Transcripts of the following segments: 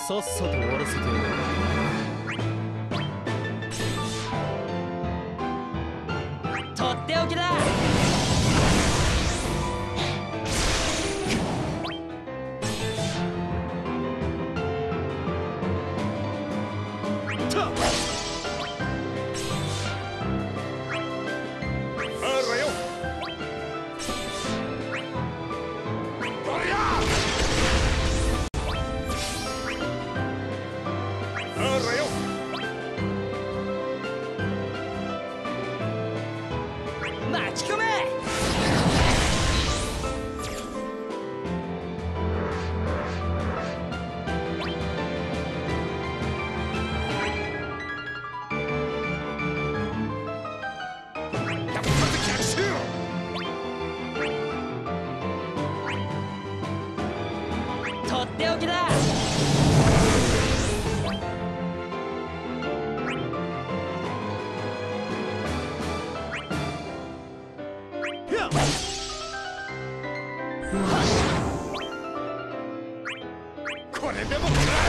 さっさと終わらせてやる。とっておきだ。巻き込め。とっておきだ。 これでも食ら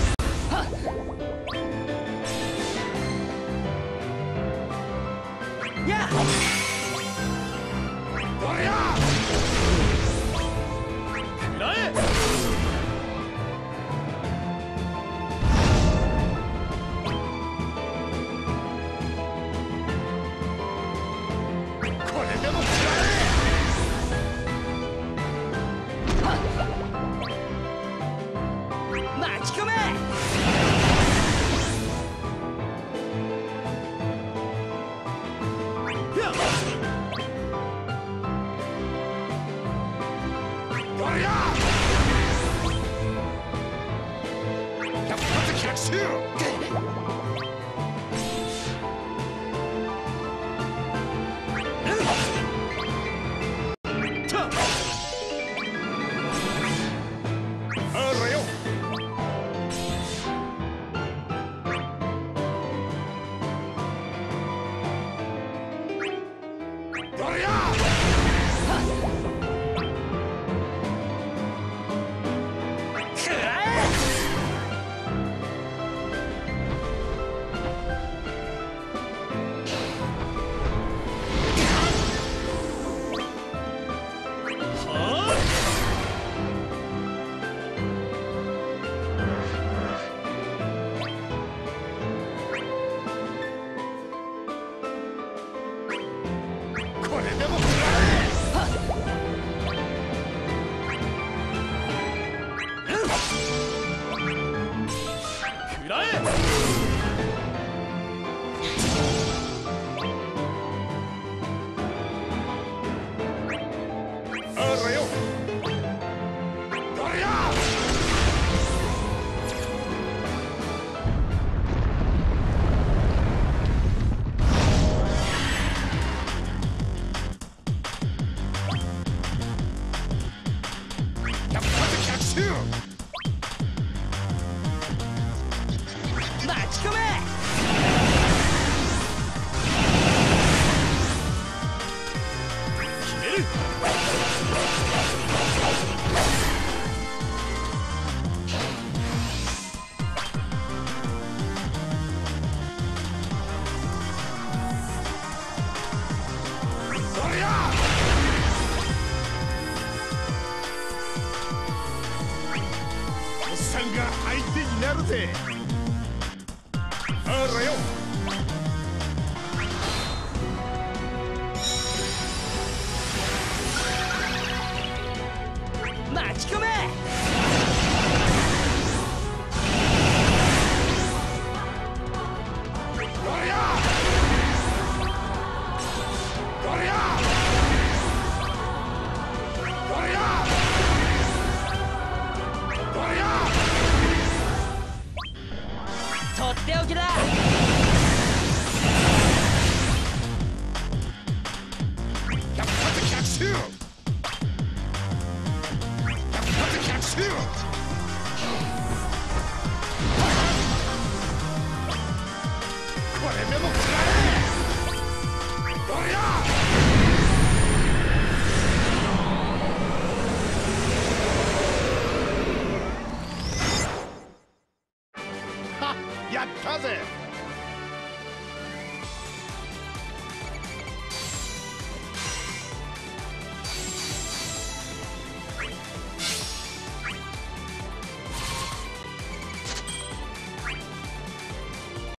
え。やっどりゃ食らえ。これでも食らえ。 巻き込め。 どりゃ百発百中。あらよ。どりゃこれでも食らえ。食らえ。あらよ。どりゃ百発百中。 巻き込め。 決める。どりゃおっさんが相手になるぜ。あらよ。 巻き込め。 どりゃどりゃどりゃどりゃとっておきだ。